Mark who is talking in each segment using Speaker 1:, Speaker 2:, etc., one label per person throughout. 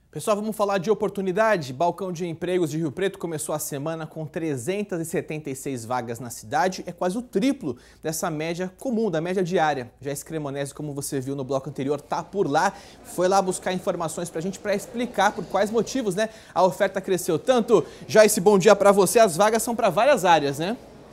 Speaker 1: Pessoal, vamos falar de oportunidade. Balcão de Empregos de Rio Preto começou a semana com 376 vagas na cidade. É quase o triplo dessa média comum, da média diária. Joyce Cremonese, como você viu no bloco anterior, tá por lá. Foi lá buscar informações pra gente, para explicar por quais motivos, né, a oferta cresceu tanto. Joyce, bom dia para você. As vagas são para várias áreas, né?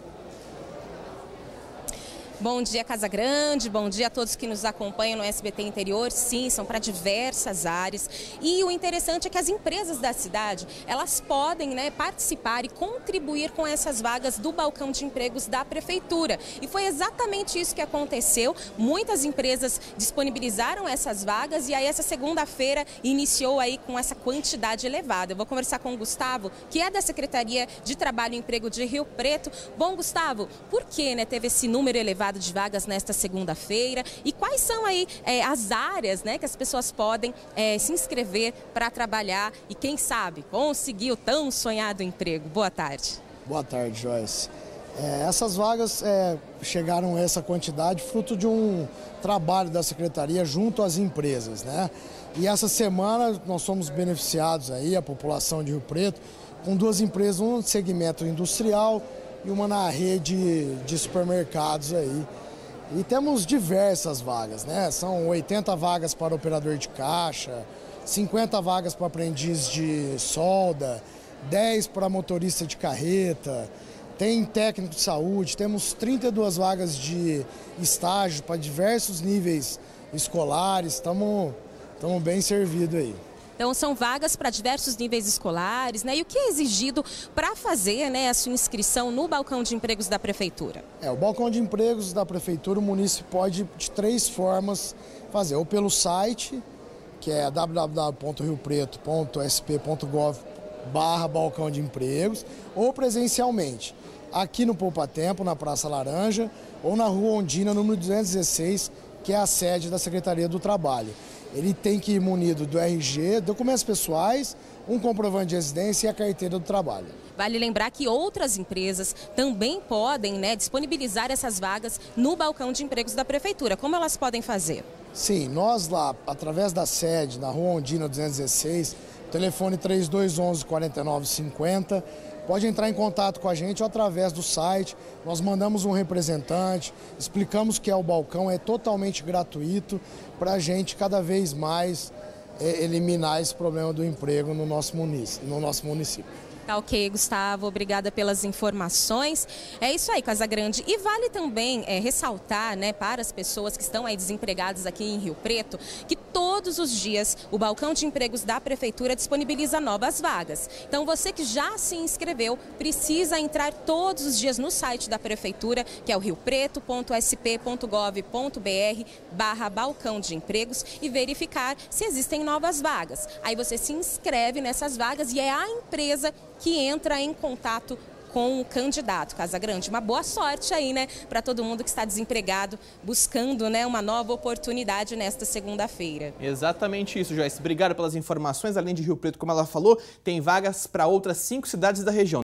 Speaker 2: Bom dia, Casa Grande, bom dia a todos que nos acompanham no SBT Interior. Sim, são para diversas áreas. E o interessante é que as empresas da cidade, elas podem, participar e contribuir com essas vagas do balcão de empregos da Prefeitura. E foi exatamente isso que aconteceu. Muitas empresas disponibilizaram essas vagas e aí essa segunda-feira iniciou aí com essa quantidade elevada. Eu vou conversar com o Gustavo, que é da Secretaria de Trabalho e Emprego de Rio Preto. Bom, Gustavo, por que teve esse número elevado de vagas nesta segunda-feira e quais são aí as áreas que as pessoas podem se inscrever para trabalhar e quem sabe conseguir o tão sonhado emprego? Boa tarde.
Speaker 3: Boa tarde, Joyce. Essas vagas chegaram a essa quantidade fruto de um trabalho da Secretaria junto às empresas, né? E essa semana nós somos beneficiados aí, a população de Rio Preto, com duas empresas, um no segmento industrial e uma na rede de supermercados aí. E temos diversas vagas, né? São 80 vagas para operador de caixa, 50 vagas para aprendiz de solda, 10 para motorista de carreta, tem técnico de saúde, temos 32 vagas de estágio para diversos níveis escolares, estamos bem servidos aí.
Speaker 2: Então, são vagas para diversos níveis escolares, E o que é exigido para fazer, a sua inscrição no balcão de empregos da Prefeitura?
Speaker 3: O balcão de empregos da Prefeitura, o município pode de três formas fazer. Ou pelo site, que é www.riopreto.sp.gov/balcão de empregos, ou presencialmente, aqui no Poupa Tempo, na Praça Laranja, ou na Rua Ondina, número 216, que é a sede da Secretaria do Trabalho. Ele tem que ir munido do RG, documentos pessoais, um comprovante de residência e a carteira do trabalho.
Speaker 2: Vale lembrar que outras empresas também podem disponibilizar essas vagas no balcão de empregos da Prefeitura. Como elas podem fazer?
Speaker 3: Sim, nós lá, através da sede, na Rua Ondina 216, telefone 3211-4950, pode entrar em contato com a gente ou através do site. Nós mandamos um representante, explicamos que o balcão é totalmente gratuito para a gente cada vez mais eliminar esse problema do emprego no nosso município.
Speaker 2: Tá ok, Gustavo, obrigada pelas informações. É isso aí, Casa Grande. E vale também ressaltar, para as pessoas que estão aí desempregadas aqui em Rio Preto, que todos os dias o balcão de empregos da Prefeitura disponibiliza novas vagas. Então você que já se inscreveu precisa entrar todos os dias no site da Prefeitura, que é o riopreto.sp.gov.br/balcão de empregos e verificar se existem novas vagas. Aí você se inscreve nessas vagas e é a empresa que entra em contato com o candidato. Casa Grande, uma boa sorte aí, para todo mundo que está desempregado, buscando, uma nova oportunidade nesta segunda-feira.
Speaker 1: Exatamente isso, Joyce. Obrigado pelas informações. Além de Rio Preto, como ela falou, tem vagas para outras 5 cidades da região.